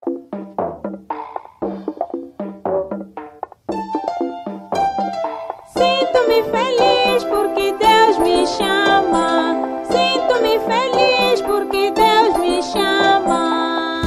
Sinto-me feliz porque Deus me chama. Sinto-me feliz porque Deus me chama.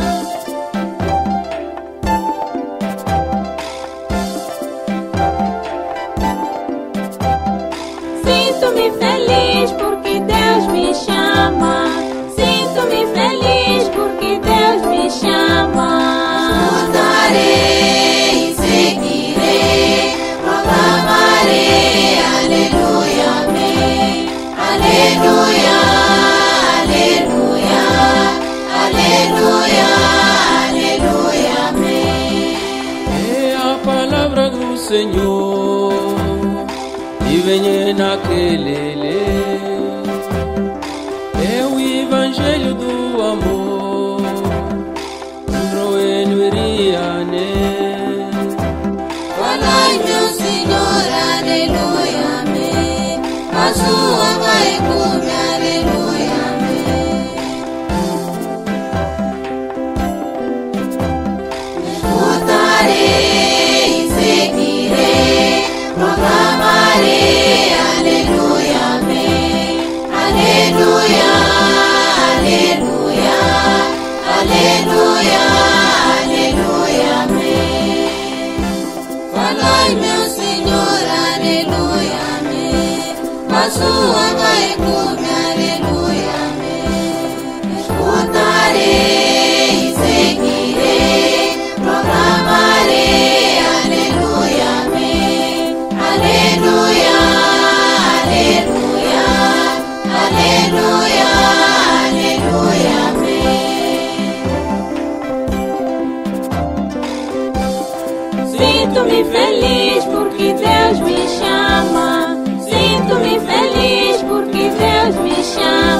Sinto-me feliz porque Deus me chama. Sinto-me feliz porque Deus me chama. Escutarei, seguirei, proclamarei, aleluia, amém. Aleluia, aleluia, aleluia, aleluia, amém. É a palavra do Senhor e vem naquele é o evangelho do amor. Roeno iriane. Falai, meu Senhor, aleluia, amém. A sua vai cume, aleluia, amém. Escutarei, seguirei, proclamarei, aleluia, amém. Aleluia, aleluia, aleluia, aleluia, amém. Falai, meu Senhor, aleluia, amém. A sua vai cume, aleluia, amém. Escutarei, seguirei, proclamarei, aleluia, amém. Aleluia, aleluia, aleluia, aleluia, amém. Sinto-me feliz porque Deus me chama. Sinto-me feliz porque Deus me chama.